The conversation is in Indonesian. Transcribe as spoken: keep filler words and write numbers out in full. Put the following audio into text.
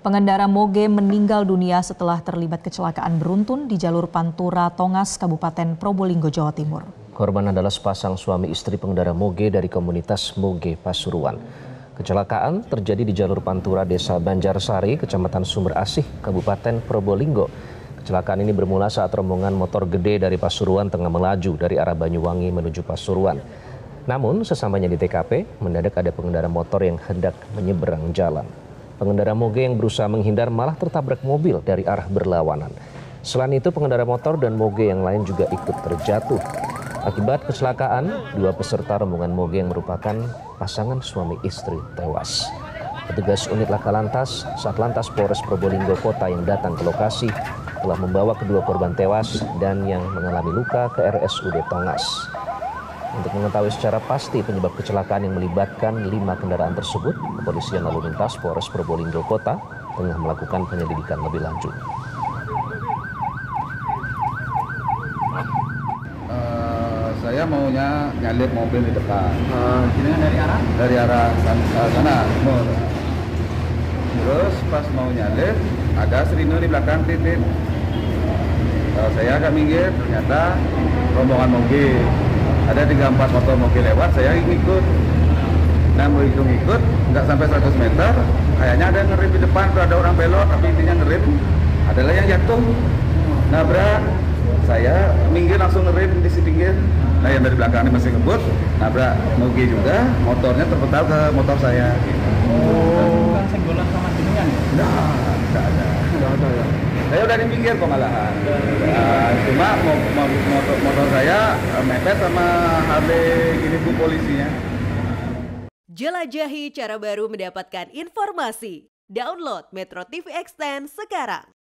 Pengendara moge meninggal dunia setelah terlibat kecelakaan beruntun di jalur Pantura Tongas, Kabupaten Probolinggo, Jawa Timur. Korban adalah sepasang suami istri pengendara moge dari komunitas Moge Pasuruan. Kecelakaan terjadi di jalur Pantura Desa Banjarsari, Kecamatan Sumber Asih, Kabupaten Probolinggo. Kecelakaan ini bermula saat rombongan motor gede dari Pasuruan tengah melaju dari arah Banyuwangi menuju Pasuruan. Namun sesampainya di T K P, mendadak ada pengendara motor yang hendak menyeberang jalan. Pengendara moge yang berusaha menghindar malah tertabrak mobil dari arah berlawanan. Selain itu, pengendara motor dan moge yang lain juga ikut terjatuh. Akibat kecelakaan, dua peserta rombongan moge yang merupakan pasangan suami istri tewas. Petugas unit Laka Lantas, Satlantas Polres Probolinggo Kota yang datang ke lokasi telah membawa kedua korban tewas dan yang mengalami luka ke R S U D Tongas. Untuk mengetahui secara pasti penyebab kecelakaan yang melibatkan lima kendaraan tersebut, Kepolisian Lalu Lintas Polres Probolinggo Kota tengah melakukan penyelidikan lebih lanjut. Uh, saya maunya nyalip mobil di depan. Uh, Ini dari arah? Dari arah sana, sana timur. Terus pas mau nyalip, ada Serino di belakang titik. Uh, saya agak minggir, ternyata rombongan moge. Ada tiga empat motor moge lewat, saya ikut. Nah, mau hitung ikut, nggak sampai seratus meter, kayaknya ada yang ngerem di depan, ada orang belok, tapi intinya ngerem. Adalah yang jatuh. Nabrak, saya minggir langsung ngerem di si pinggir. Nah, yang dari belakang ini masih ngebut, nabrak moge juga, motornya terpental ke motor saya. Oh, bukan senggolan sama jenengan ya? Nah, nggak ada. Nggak ada ya. Saya udah di pinggir kok malahan. Nah, cuma motor, motor saya mepet sama Harley gini bu polisinya. Jelajahi cara baru mendapatkan informasi. Download Metro T V Extend sekarang.